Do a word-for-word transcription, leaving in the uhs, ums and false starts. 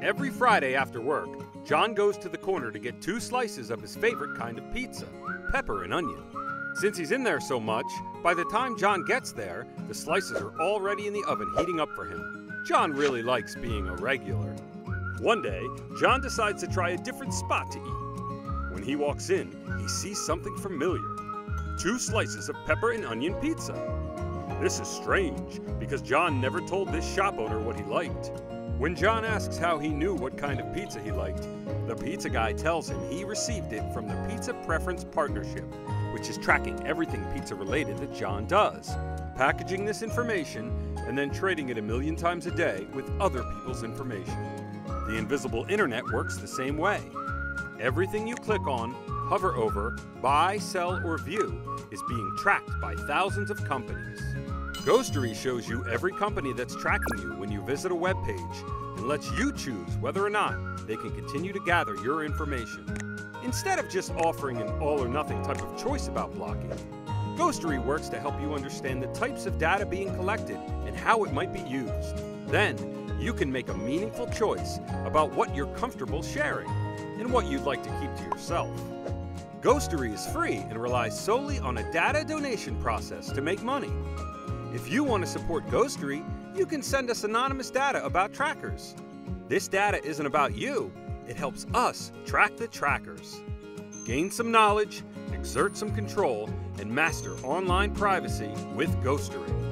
Every Friday after work, John goes to the corner to get two slices of his favorite kind of pizza, pepper and onion. Since he's in there so much, by the time John gets there, the slices are already in the oven heating up for him. John really likes being a regular. One day, John decides to try a different spot to eat. When he walks in, he sees something familiar. Two slices of pepper and onion pizza. This is strange, because John never told this shop owner what he liked. When John asks how he knew what kind of pizza he liked, the pizza guy tells him he received it from the Pizza Preference Partnership, which is tracking everything pizza related that John does, packaging this information, and then trading it a million times a day with other people's information. The invisible internet works the same way. Everything you click on, hover over, buy, sell, or view is being tracked by thousands of companies. Ghostery shows you every company that's tracking you when you visit a web page and lets you choose whether or not they can continue to gather your information. Instead of just offering an all-or-nothing type of choice about blocking, Ghostery works to help you understand the types of data being collected and how it might be used. Then, you can make a meaningful choice about what you're comfortable sharing and what you'd like to keep to yourself. Ghostery is free and relies solely on a data donation process to make money. If you want to support Ghostery, you can send us anonymous data about trackers. This data isn't about you, it helps us track the trackers. Gain some knowledge, exert some control, and master online privacy with Ghostery.